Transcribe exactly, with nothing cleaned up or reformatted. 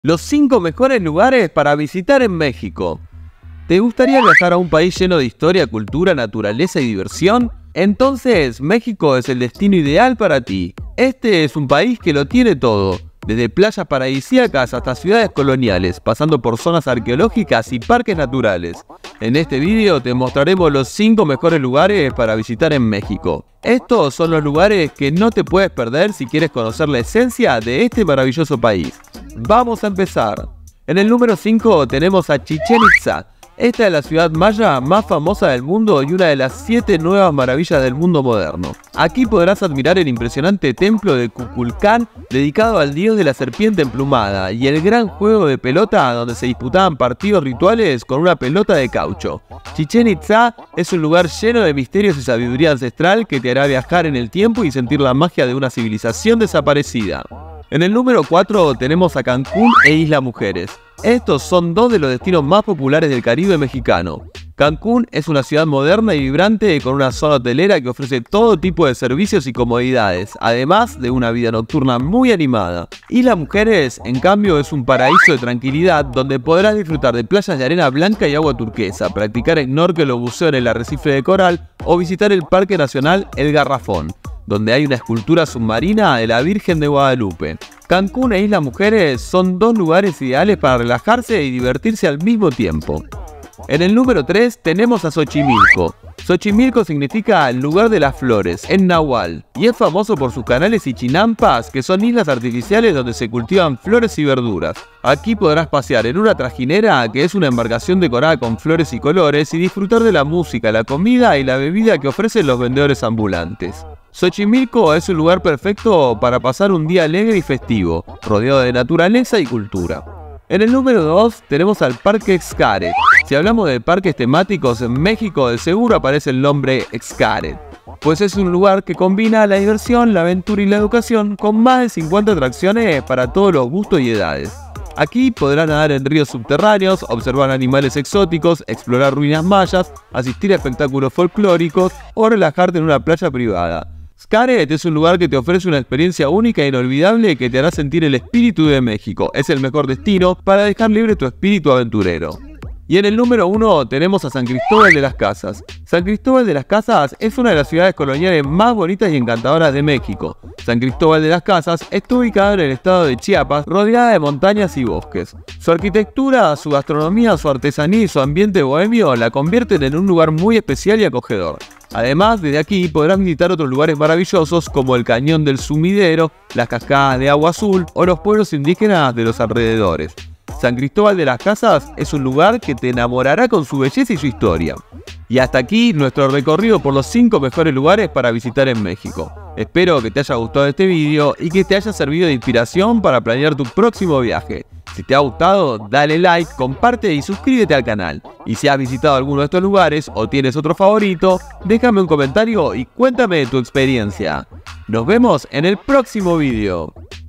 Los cinco mejores lugares para visitar en México. ¿Te gustaría viajar a un país lleno de historia, cultura, naturaleza y diversión? Entonces, México es el destino ideal para ti. Este es un país que lo tiene todo, desde playas paradisíacas hasta ciudades coloniales, pasando por zonas arqueológicas y parques naturales. En este vídeo te mostraremos los cinco mejores lugares para visitar en México. Estos son los lugares que no te puedes perder si quieres conocer la esencia de este maravilloso país. Vamos a empezar. En el número cinco tenemos a Chichén Itzá. Esta es la ciudad maya más famosa del mundo y una de las siete nuevas maravillas del mundo moderno. Aquí podrás admirar el impresionante templo de Kukulcán dedicado al dios de la serpiente emplumada y el gran juego de pelota donde se disputaban partidos rituales con una pelota de caucho. Chichén Itzá es un lugar lleno de misterios y sabiduría ancestral que te hará viajar en el tiempo y sentir la magia de una civilización desaparecida. En el número cuatro tenemos a Cancún e Isla Mujeres. Estos son dos de los destinos más populares del Caribe mexicano. Cancún es una ciudad moderna y vibrante con una zona hotelera que ofrece todo tipo de servicios y comodidades, además de una vida nocturna muy animada. Isla Mujeres, en cambio, es un paraíso de tranquilidad donde podrás disfrutar de playas de arena blanca y agua turquesa, practicar snorkel o buceo en el arrecife de coral o visitar el Parque Nacional El Garrafón, donde hay una escultura submarina de la Virgen de Guadalupe. Cancún e Isla Mujeres son dos lugares ideales para relajarse y divertirse al mismo tiempo. En el número tres tenemos a Xochimilco. Xochimilco significa el lugar de las flores, en náhuatl, y es famoso por sus canales y chinampas, que son islas artificiales donde se cultivan flores y verduras. Aquí podrás pasear en una trajinera, que es una embarcación decorada con flores y colores, y disfrutar de la música, la comida y la bebida que ofrecen los vendedores ambulantes. Xochimilco es un lugar perfecto para pasar un día alegre y festivo, rodeado de naturaleza y cultura. En el número dos tenemos al Parque Xcaret. Si hablamos de parques temáticos en México, de seguro aparece el nombre Xcaret, pues es un lugar que combina la diversión, la aventura y la educación con más de cincuenta atracciones para todos los gustos y edades. Aquí podrás nadar en ríos subterráneos, observar animales exóticos, explorar ruinas mayas, asistir a espectáculos folclóricos o relajarte en una playa privada. Xcaret es un lugar que te ofrece una experiencia única e inolvidable que te hará sentir el espíritu de México. Es el mejor destino para dejar libre tu espíritu aventurero. Y en el número uno tenemos a San Cristóbal de las Casas. San Cristóbal de las Casas es una de las ciudades coloniales más bonitas y encantadoras de México. San Cristóbal de las Casas está ubicado en el estado de Chiapas, rodeada de montañas y bosques. Su arquitectura, su gastronomía, su artesanía y su ambiente bohemio la convierten en un lugar muy especial y acogedor. Además, desde aquí podrás visitar otros lugares maravillosos como el Cañón del Sumidero, las cascadas de agua azul o los pueblos indígenas de los alrededores. San Cristóbal de las Casas es un lugar que te enamorará con su belleza y su historia. Y hasta aquí nuestro recorrido por los cinco mejores lugares para visitar en México. Espero que te haya gustado este video y que te haya servido de inspiración para planear tu próximo viaje. Si te ha gustado, dale like, comparte y suscríbete al canal. Y si has visitado alguno de estos lugares o tienes otro favorito, déjame un comentario y cuéntame tu experiencia. Nos vemos en el próximo video.